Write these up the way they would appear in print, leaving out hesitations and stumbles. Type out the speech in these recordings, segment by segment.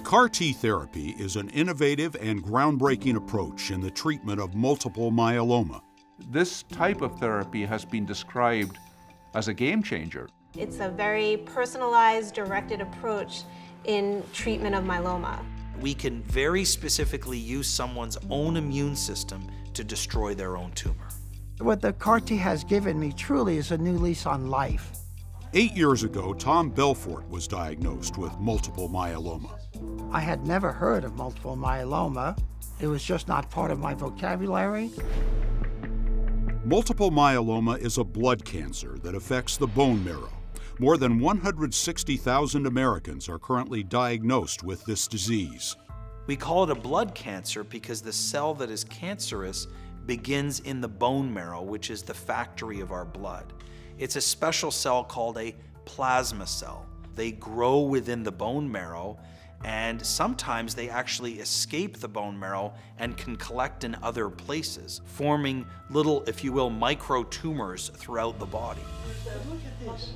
CAR T therapy is an innovative and groundbreaking approach in the treatment of multiple myeloma. This type of therapy has been described as a game changer. It's a very personalized, directed approach in treatment of myeloma. We can very specifically use someone's own immune system to destroy their own tumor. What the CAR T has given me truly is a new lease on life. 8 years ago, Tom Belfort was diagnosed with multiple myeloma. I had never heard of multiple myeloma. It was just not part of my vocabulary. Multiple myeloma is a blood cancer that affects the bone marrow. More than 160,000 Americans are currently diagnosed with this disease. We call it a blood cancer because the cell that is cancerous begins in the bone marrow, which is the factory of our blood. It's a special cell called a plasma cell. They grow within the bone marrow, and sometimes they actually escape the bone marrow and can collect in other places, forming little, if you will, micro tumors throughout the body. Look at this.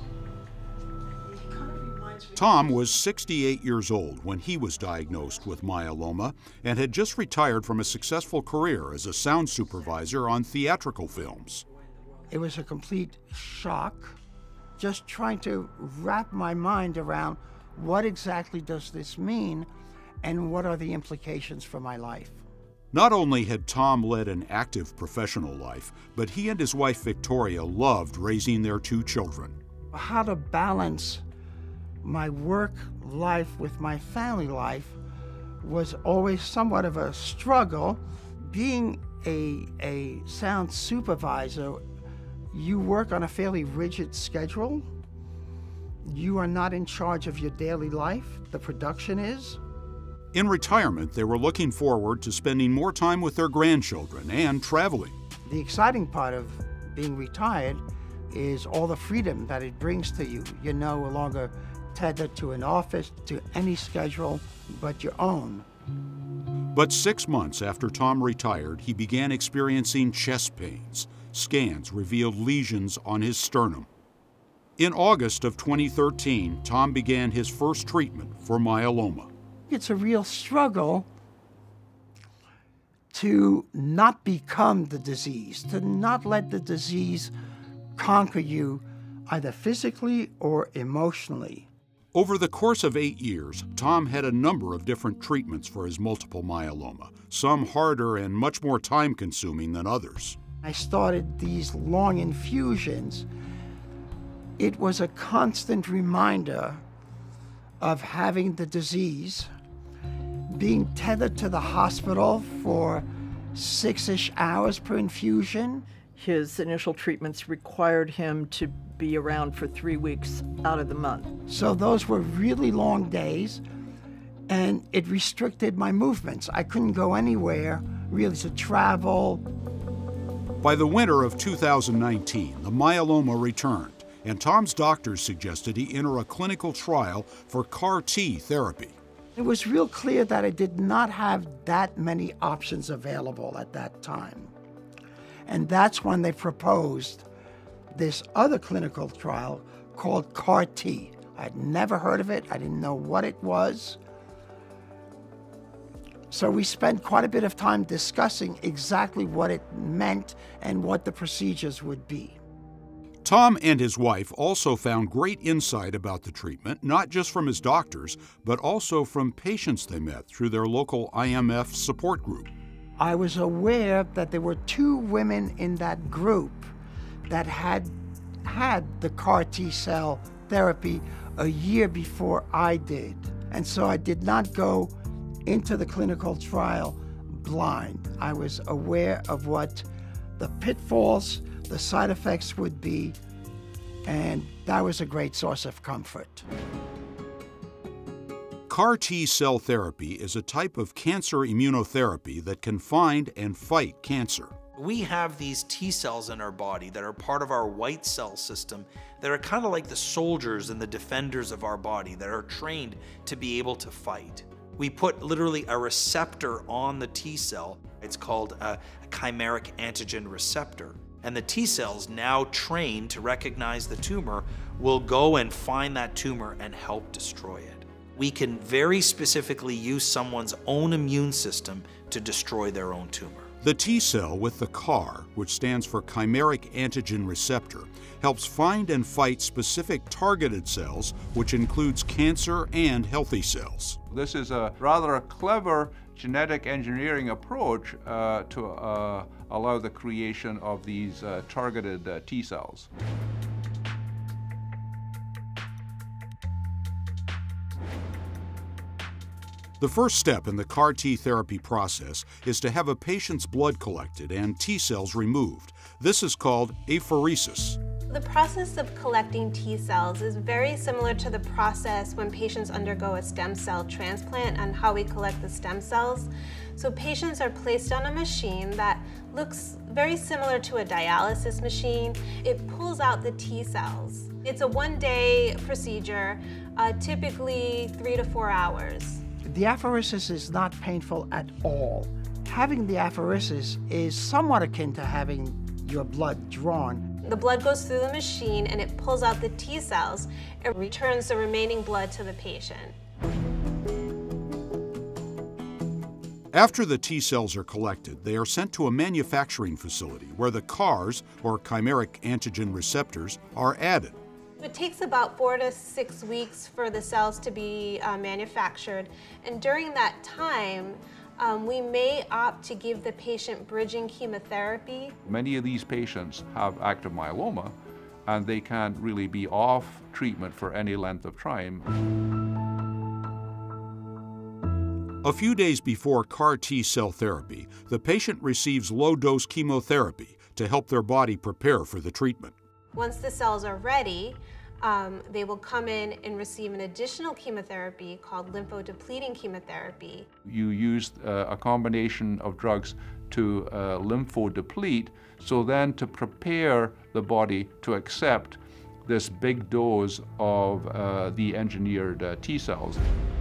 Tom was 68 years old when he was diagnosed with myeloma and had just retired from a successful career as a sound supervisor on theatrical films. It was a complete shock, just trying to wrap my mind around what exactly does this mean and what are the implications for my life. Not only had Tom led an active professional life, but he and his wife Victoria loved raising their 2 children. How to balance my work life with my family life was always somewhat of a struggle. Being a sound supervisor, you work on a fairly rigid schedule. You are not in charge of your daily life. The production is. In retirement, they were looking forward to spending more time with their grandchildren and traveling. The exciting part of being retired is all the freedom that it brings to you. You're no longer tethered to an office, to any schedule but your own. But 6 months after Tom retired, he began experiencing chest pains. Scans revealed lesions on his sternum. In August of 2013, Tom began his first treatment for myeloma. It's a real struggle to not become the disease, to not let the disease conquer you either physically or emotionally. Over the course of 8 years, Tom had a number of different treatments for his multiple myeloma, some harder and much more time-consuming than others. I started these long infusions. It was a constant reminder of having the disease, being tethered to the hospital for 6-ish hours per infusion. His initial treatments required him to be around for 3 weeks out of the month. So those were really long days, and it restricted my movements. I couldn't go anywhere really to travel. By the winter of 2019, the myeloma returned, and Tom's doctors suggested he enter a clinical trial for CAR T therapy. It was real clear that I did not have that many options available at that time. And that's when they proposed this other clinical trial called CAR T. I'd never heard of it. I didn't know what it was. So we spent quite a bit of time discussing exactly what it meant and what the procedures would be. Tom and his wife also found great insight about the treatment, not just from his doctors, but also from patients they met through their local IMF support group. I was aware that there were 2 women in that group that had had the CAR T cell therapy a year before I did. And so I did not go into the clinical trial blind. I was aware of what the pitfalls, the side effects would be, and that was a great source of comfort. CAR T cell therapy is a type of cancer immunotherapy that can find and fight cancer. We have these T cells in our body that are part of our white cell system that are kind of like the soldiers and the defenders of our body that are trained to be able to fight. We put literally a receptor on the T cell. It's called a chimeric antigen receptor. And the T cells, now trained to recognize the tumor, will go and find that tumor and help destroy it. We can very specifically use someone's own immune system to destroy their own tumor. The T cell with the CAR, which stands for chimeric antigen receptor, helps find and fight specific targeted cells, which includes cancer and healthy cells. This is a rather clever genetic engineering approach to allow the creation of these targeted T cells. The first step in the CAR T therapy process is to have a patient's blood collected and T cells removed. This is called apheresis. The process of collecting T cells is very similar to the process when patients undergo a stem cell transplant and how we collect the stem cells. So patients are placed on a machine that looks very similar to a dialysis machine. It pulls out the T cells. It's a one-day procedure, typically 3 to 4 hours. The apheresis is not painful at all. Having the apheresis is somewhat akin to having your blood drawn. The blood goes through the machine and it pulls out the T cells and returns the remaining blood to the patient. After the T cells are collected, they are sent to a manufacturing facility where the CARs, or chimeric antigen receptors, are added. It takes about 4 to 6 weeks for the cells to be manufactured, and during that time, we may opt to give the patient bridging chemotherapy. Many of these patients have active myeloma, and they can't really be off treatment for any length of time. A few days before CAR T cell therapy, the patient receives low-dose chemotherapy to help their body prepare for the treatment. Once the cells are ready, they will come in and receive an additional chemotherapy called lymphodepleting chemotherapy. You use a combination of drugs to lymphodeplete, so then to prepare the body to accept this big dose of the engineered T cells.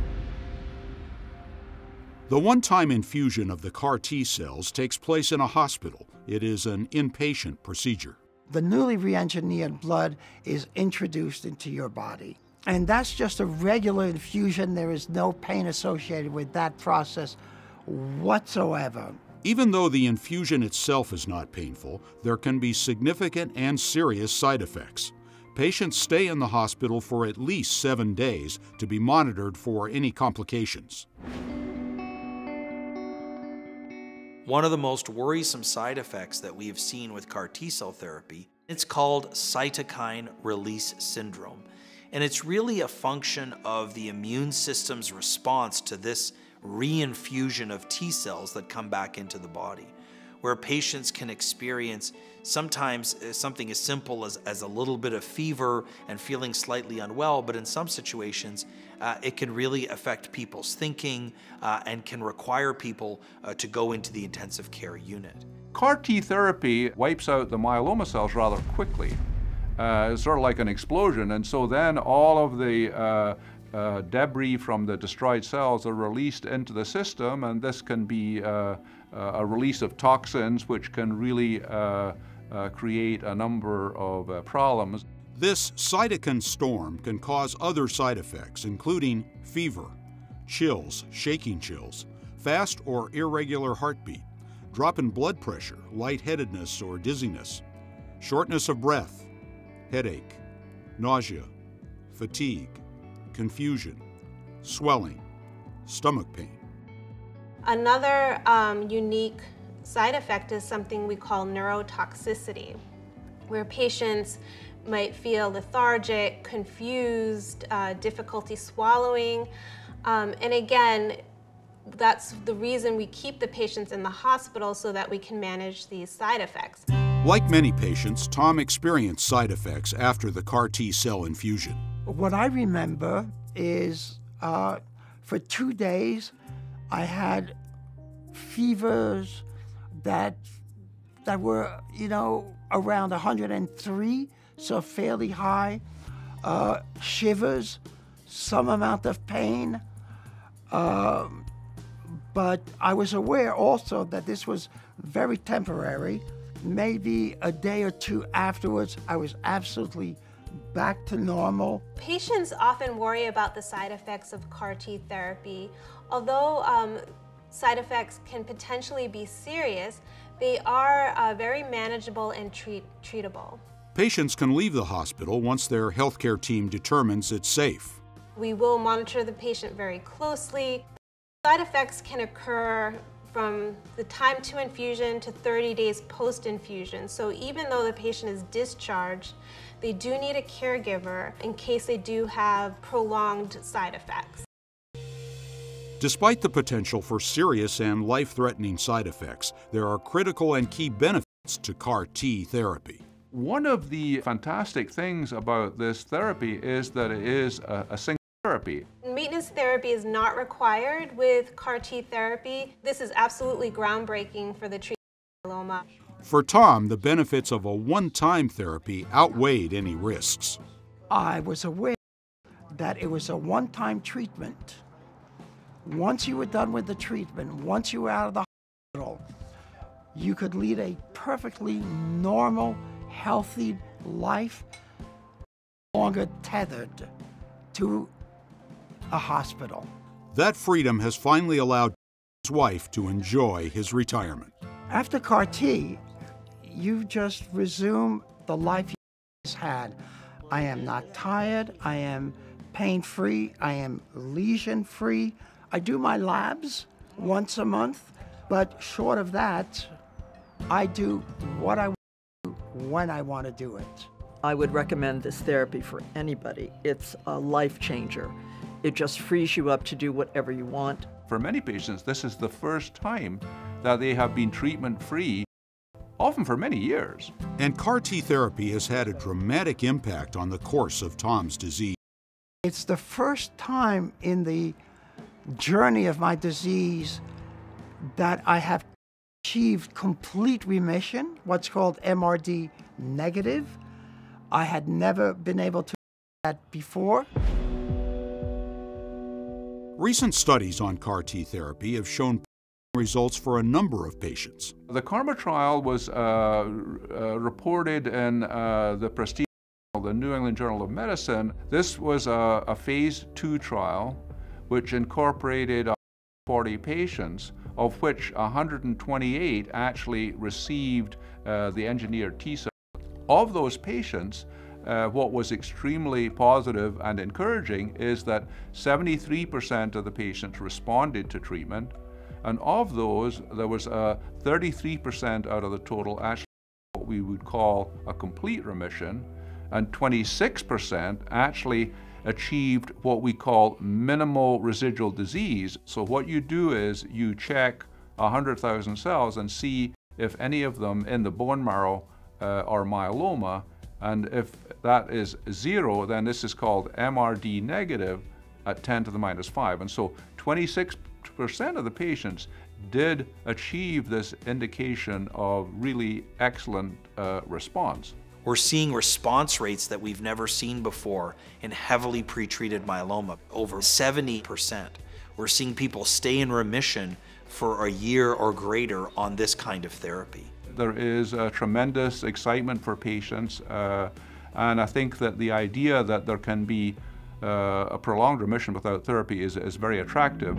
The one-time infusion of the CAR T cells takes place in a hospital. It is an inpatient procedure. The newly re-engineered blood is introduced into your body. And that's just a regular infusion. There is no pain associated with that process whatsoever. Even though the infusion itself is not painful, there can be significant and serious side effects. Patients stay in the hospital for at least 7 days to be monitored for any complications. One of the most worrisome side effects that we have seen with CAR T-cell therapy, it's called cytokine release syndrome. And it's really a function of the immune system's response to this reinfusion of T-cells that come back into the body, where patients can experience sometimes something as simple as a little bit of fever and feeling slightly unwell, but in some situations, it can really affect people's thinking and can require people to go into the intensive care unit. CAR T therapy wipes out the myeloma cells rather quickly. It's sort of like an explosion, and so then all of the debris from the destroyed cells are released into the system, and this can be a release of toxins, which can really create a number of problems. This cytokine storm can cause other side effects, including fever, chills, shaking chills, fast or irregular heartbeat, drop in blood pressure, lightheadedness or dizziness, shortness of breath, headache, nausea, fatigue, confusion, swelling, stomach pain. Another unique side effect is something we call neurotoxicity, where patients might feel lethargic, confused, difficulty swallowing, and again, that's the reason we keep the patients in the hospital, so that we can manage these side effects. Like many patients, Tom experienced side effects after the CAR T cell infusion. What I remember is for 2 days, I had fevers that were, around 103, so fairly high, shivers, some amount of pain, but I was aware also that this was very temporary. Maybe a day or two afterwards, I was absolutely back to normal. Patients often worry about the side effects of CAR T therapy. Although side effects can potentially be serious, they are very manageable and treatable. Patients can leave the hospital once their healthcare team determines it's safe. We will monitor the patient very closely. Side effects can occur from the time to infusion to 30 days post-infusion. So even though the patient is discharged, they do need a caregiver in case they do have prolonged side effects. Despite the potential for serious and life-threatening side effects, there are critical and key benefits to CAR T therapy. One of the fantastic things about this therapy is that it is a single therapy. Maintenance therapy is not required with CAR T therapy. This is absolutely groundbreaking for the treatment of myeloma. For Tom, the benefits of a one-time therapy outweighed any risks. I was aware that it was a one-time treatment. Once you were done with the treatment, once you were out of the hospital, you could lead a perfectly normal, healthy life, no longer tethered to a hospital. That freedom has finally allowed his wife to enjoy his retirement. After CAR T, you just resume the life you always had. I am not tired, I am pain-free, I am lesion-free. I do my labs once a month, but short of that, I do what I want to do when I want to do it. I would recommend this therapy for anybody. It's a life changer. It just frees you up to do whatever you want. For many patients, this is the first time that they have been treatment-free, often for many years. And CAR T therapy has had a dramatic impact on the course of Tom's disease. It's the first time in the journey of my disease that I have achieved complete remission, what's called MRD negative. I had never been able to do that before. Recent studies on CAR T therapy have shown results for a number of patients. The KarMMa trial was reported in the prestigious the New England Journal of Medicine. This was a phase 2 trial which incorporated 40 patients, of which 128 actually received the engineered T cell. Of those patients, what was extremely positive and encouraging is that 73% of the patients responded to treatment, and of those, there was 33% out of the total actually what we would call a complete remission, and 26% actually achieved what we call minimal residual disease. So what you do is you check 100,000 cells and see if any of them in the bone marrow are myeloma, and if that is 0, then this is called MRD negative at 10 to the minus 5. And so 26% of the patients did achieve this indication of really excellent response. We're seeing response rates that we've never seen before in heavily pretreated myeloma, over 70%. We're seeing people stay in remission for a year or greater on this kind of therapy. There is tremendous excitement for patients, and I think that the idea that there can be a prolonged remission without therapy is very attractive.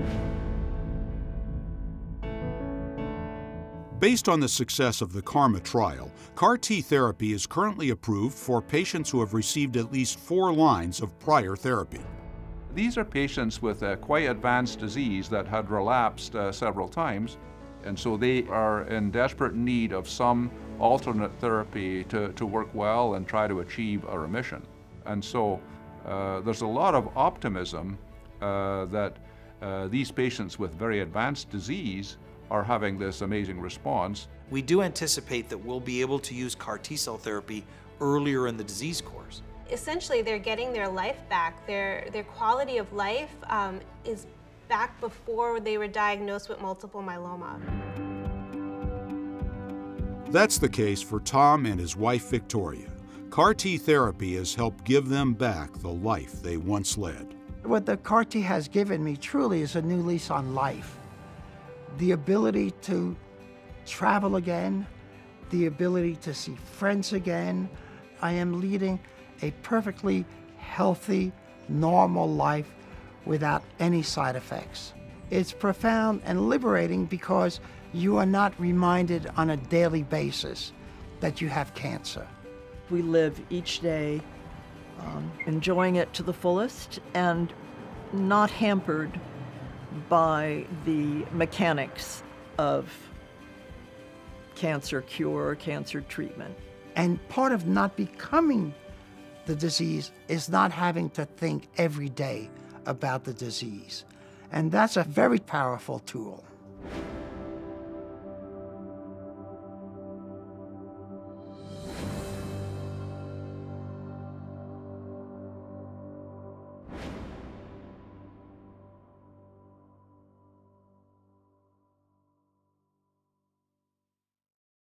Based on the success of the KarMMa trial, CAR T therapy is currently approved for patients who have received at least 4 lines of prior therapy. These are patients with quite advanced disease that had relapsed several times, and so they are in desperate need of some alternate therapy to work well and try to achieve a remission. And so there's a lot of optimism that these patients with very advanced disease are having this amazing response. We do anticipate that we'll be able to use CAR T-cell therapy earlier in the disease course. Essentially, they're getting their life back. Their quality of life is back before they were diagnosed with multiple myeloma. That's the case for Tom and his wife, Victoria. CAR T therapy has helped give them back the life they once led. What the CAR T has given me truly is a new lease on life. The ability to travel again, the ability to see friends again. I am leading a perfectly healthy, normal life without any side effects. It's profound and liberating because you are not reminded on a daily basis that you have cancer. We live each day enjoying it to the fullest and not hampered by the mechanics of cancer cure, cancer treatment. And part of not becoming the disease is not having to think every day about the disease. And that's a very powerful tool.